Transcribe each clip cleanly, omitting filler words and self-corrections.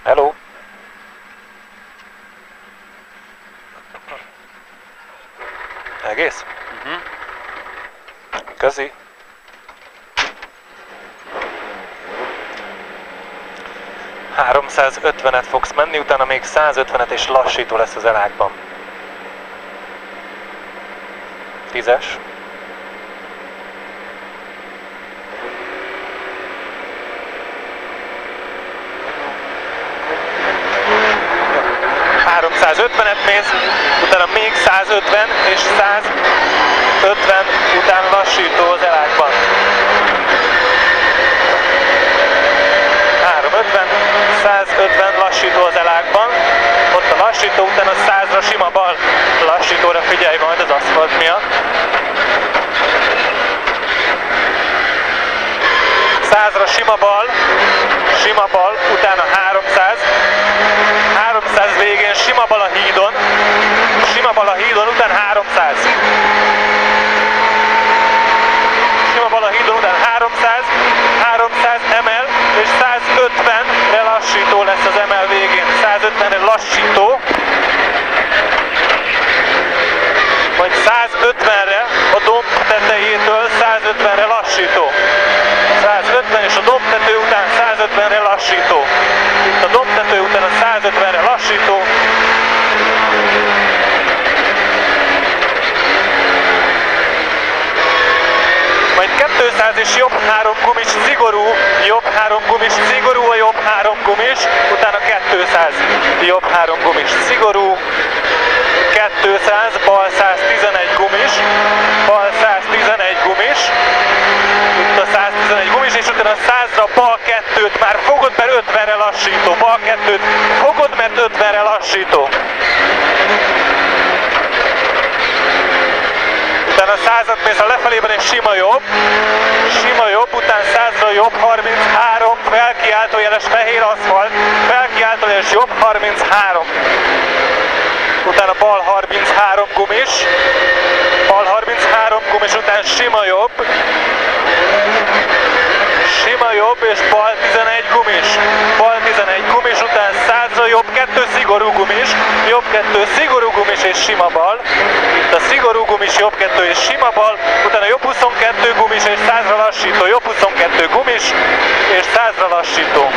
Hello. Egész? Köszi. ...350-et fogsz menni, utána még 150-et és lassító lesz az elágban. 10-es. ...350-et mész, utána még 150 és 150 után lassító az elágban. 350, 150 lassító az elágban, ott a lassító, utána 100-ra sima bal lassítóra figyelj majd az aszfalt miatt. 100-ra sima bal, utána 300, 300 végén sima bal a hídon, utána 300. Sima bal a hídon, utána 300, 300 emel, és 150-re lassító lesz az emel végén. 150-re lassító, majd 150-re a domb tetejétől 150-re lassító. 150 és a dombtető után 150-re lassító. Itt a dombtető után a 150-re lassító. Majd 200 és jobb 3 gumis szigorú, jobb 3 gumis szigorú, a jobb 3 gumis, utána 200, jobb 3 gumis szigorú, 200, bal 111 gumis, bal 111 gumis, itt a 111 gumis, és utána 100-ra bal 2-t már fogod, mert 50-re lassító, bal 2-t fogod, mert 50-re lassító. Utána 100-at mész a lefelében és sima jobb, után 100-ra jobb 33, felkiáltójeles fehér aszfalt, felkiáltójeles jobb 33. Utána bal 33 gumis, után sima jobb és bal 11 gumis, után 100-ra jobb 2 szigorú gumis, jobb 2 szigorú gumis és sima bal, itt a szigorú gumis, jobb 2 és sima bal, utána jobb 22 gumis és 100-ra lassító, jobb 22 gumis és 100-ra lassító.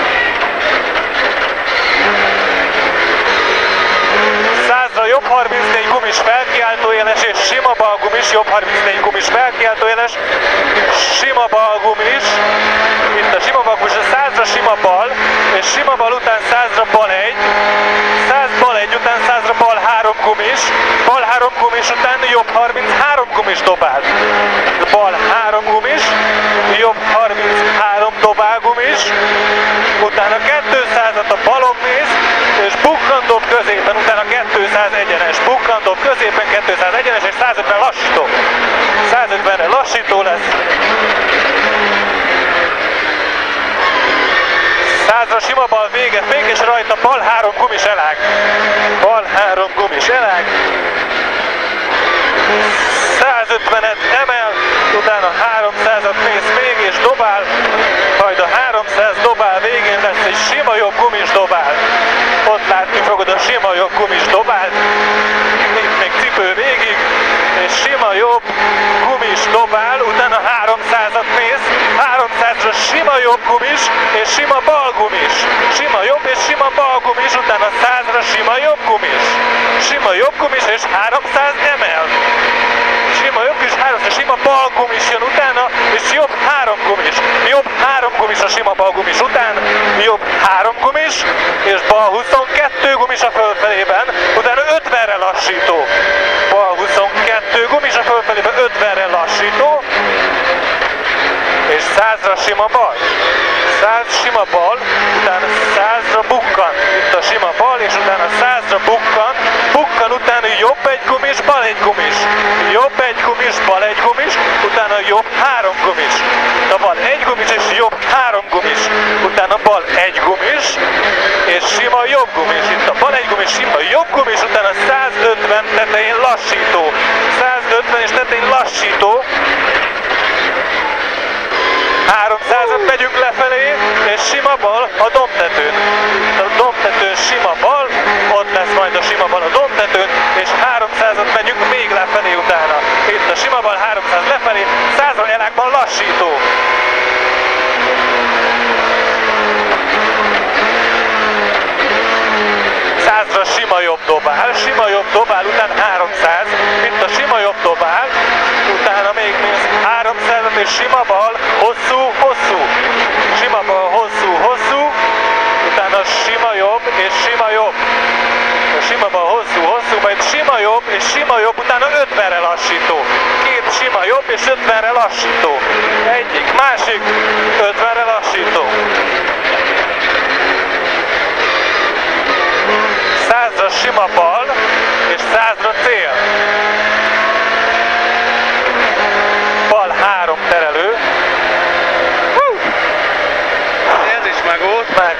100-ra jobb 34 gumis felkiáltójeles és sima bal gumis, jobb 34 gumis felkiáltójeles, sima bal gumis, itt a sima bal gumis, a 100-ra sima bal, és sima bal után 100-ra bal 1, 100 bal 1 után 100-ra bal 3 gumis, után jobb 33 gumis dobál. Bal 3 gumis, jobb 33 dobál gumis, utána 200-at a balon mész, és bukkandob középen, utána 200 egyenes, bukkandob középen, 200 egyenes, és 150 lassító. 150-re lassító lesz. 100-ra sima bal vége, fék, és rajta bal 3 gumis elág. Bal 3 gumis elág. 150-et emel, utána 300-at mész még, és dobál, majd a 300 dobál végén lesz egy sima jobb gumis dobál. Ott látni fogod a sima jobb gumis dobál, itt még cipő végig, és sima jobb gumis dobál, utána 300-at mész, 300-ra sima jobb gumis, és sima bal gumis. Sima jobb és sima bal gumis, utána 100-ra sima jobb gumis. Sima jobb gumis és 300 emel. Sima jobb és 300, sima bal gumis jön utána, és jobb 3 gumis. Jobb 3 gumis a sima bal gumis után, jobb 3 gumis, és bal 22 gumis a fölfelében, utána 50-re lassító. Bal 22 gumis a fölfelében, 50-re lassító, és 100-ra sima bal. 100 sima bal, utána 100-ra bukkan. Itt a sima bal, és utána 100-ra bukkan. Bukkan utána jobb egy gumis, bal egy gumis. Jobb egy gumis, bal egy gumis, utána jobb 3 gumis. A bal egy gumis, és jobb 3 gumis. Utána bal egy gumis, és sima jobb gumis. Itt a bal egy gumis, sima jobb gumis, utána 150 tetején lassító. 150 és tetején lassító. 300 100-at megyünk lefelé, és sima bal a dombtetőn. A dombtetőn sima bal, ott lesz majd a sima bal a dombtetőn, és 300-at megyünk még lefelé utána. Itt a sima bal, 300 lefelé, 100-ra elákban lassító. Sima jobb dobál, utána 300, itt a sima jobb dobál, utána még 300 és sima bal, hosszú, sima bal, hosszú, utána sima jobb és sima jobb, a sima bal, hosszú, majd sima jobb és sima jobb, utána 50-re lassító, két sima jobb és 50-re lassító, egyik, másik, 50-re lassító. 100-ra sima bal, és 100-ra cél. Bal 3 terelő. Ez is meg volt. Meg.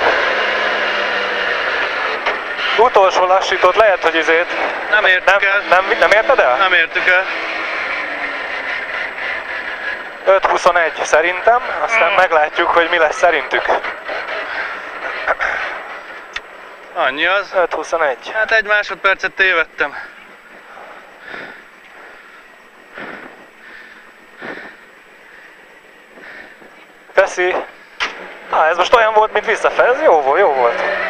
Utolsó lassítót lehet, hogy izét. Nem értük el. Nem érted el? Nem értük el. 5:21 szerintem, aztán meglátjuk, hogy mi lesz szerintük. Annyi az. 5:21. Hát 1 másodpercet tévedtem. Köszi. Ez most olyan volt, mint visszafelé, ez jó volt.